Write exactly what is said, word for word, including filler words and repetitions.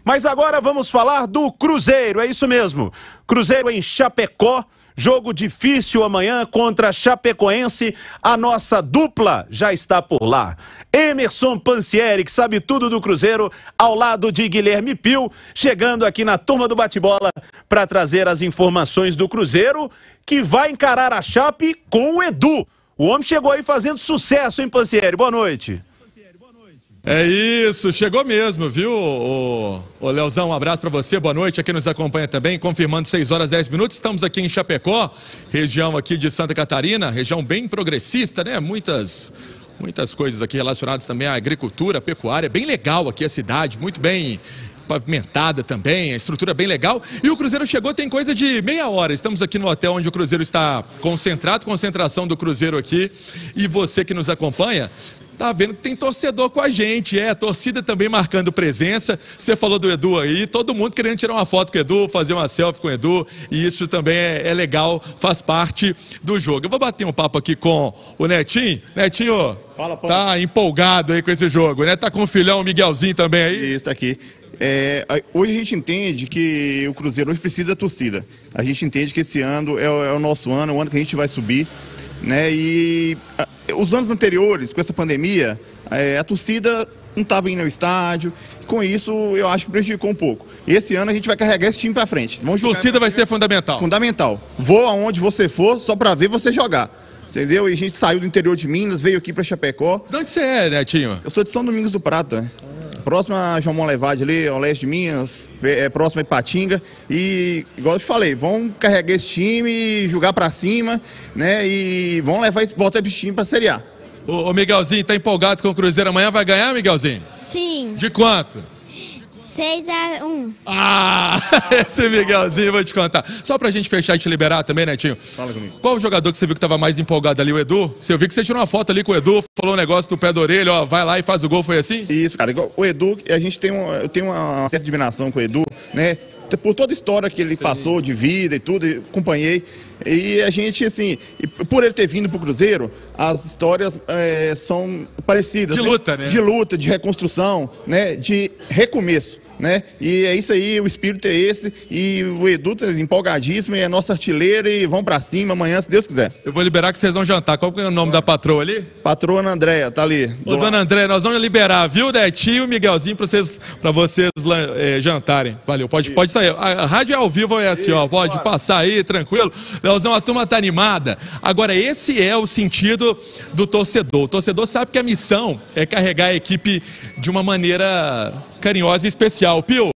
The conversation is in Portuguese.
Mas agora vamos falar do Cruzeiro, é isso mesmo. Cruzeiro em Chapecó, jogo difícil amanhã contra a Chapecoense. A nossa dupla já está por lá. Emerson Pansieri, que sabe tudo do Cruzeiro, ao lado de Guilherme Pio, chegando aqui na turma do bate-bola para trazer as informações do Cruzeiro, que vai encarar a Chape com o Edu. O homem chegou aí fazendo sucesso, hein, Pansieri? Boa noite. É isso, chegou mesmo, viu, ô, ô Leozão, um abraço pra você, boa noite, aqui nos acompanha também, confirmando seis horas e dez minutos, estamos aqui em Chapecó, região aqui de Santa Catarina, região bem progressista, né, muitas, muitas coisas aqui relacionadas também à agricultura, à pecuária, bem legal aqui a cidade, muito bem pavimentada também, a estrutura bem legal, e o Cruzeiro chegou tem coisa de meia hora, estamos aqui no hotel onde o Cruzeiro está concentrado, concentração do Cruzeiro aqui, e você que nos acompanha, tá vendo que tem torcedor com a gente, é, a torcida também marcando presença. Você falou do Edu aí, todo mundo querendo tirar uma foto com o Edu, fazer uma selfie com o Edu, e isso também é, é legal, faz parte do jogo. Eu vou bater um papo aqui com o Netinho. Netinho, Fala, tá empolgado aí com esse jogo, né? Tá com o filhão, o Miguelzinho também aí? Isso, tá aqui. É, hoje a gente entende que o Cruzeiro hoje precisa da torcida. A gente entende que esse ano é o, é o nosso ano, o ano que a gente vai subir, né? E a, os anos anteriores, com essa pandemia, é, a torcida não estava indo ao estádio. Com isso, eu acho que prejudicou um pouco. E esse ano a gente vai carregar esse time para frente. A torcida vai ser fundamental. Fundamental. Vou aonde você for, só para ver você jogar. Entendeu? E a gente saiu do interior de Minas, veio aqui para Chapecó. De onde você é, Netinho? Eu sou de São Domingos do Prata. Próximo a João Monlevade ali, ao leste de Minas, é, próximo a Ipatinga. E, igual eu te falei, vão carregar esse time, jogar pra cima, né? E vão levar esse, voltar esse time pra Série A. Ô, ô Miguelzinho, tá empolgado com o Cruzeiro amanhã? Vai ganhar, Miguelzinho? Sim. De quanto? seis a um. Ah, esse Miguelzinho, vou te contar. Só pra gente fechar e te liberar também, Netinho. Fala comigo. Qual o jogador que você viu que tava mais empolgado ali, o Edu? Você viu que você tirou uma foto ali com o Edu, falou um negócio do pé da orelha, ó, vai lá e faz o gol, foi assim? Isso, cara. Igual o Edu, a gente tem, um, eu tenho uma certa admiração com o Edu, né? Por toda a história que ele Sim. passou de vida e tudo, eu acompanhei. E a gente, assim, por ele ter vindo pro Cruzeiro, as histórias é, são parecidas. De né? luta, né? De luta, de reconstrução, né? De recomeço. Né? E é isso aí, o espírito é esse, e o Edu tá empolgadíssimo, é nosso artilheiro, e vão pra cima amanhã, se Deus quiser. Eu vou liberar que vocês vão jantar. Qual que é o nome da patroa ali? Patroa Andréia, tá ali. Ô, dona Andréia, nós vamos liberar, viu, Netinho e Miguelzinho, pra vocês, pra vocês é, jantarem. Valeu, pode, pode sair. A, a rádio é ao vivo, é assim, isso, ó, pode claro. Passar aí, tranquilo. Leozão, a turma tá animada. Agora, esse é o sentido do torcedor. O torcedor sabe que a missão é carregar a equipe de uma maneira carinhosa e especial. Pio,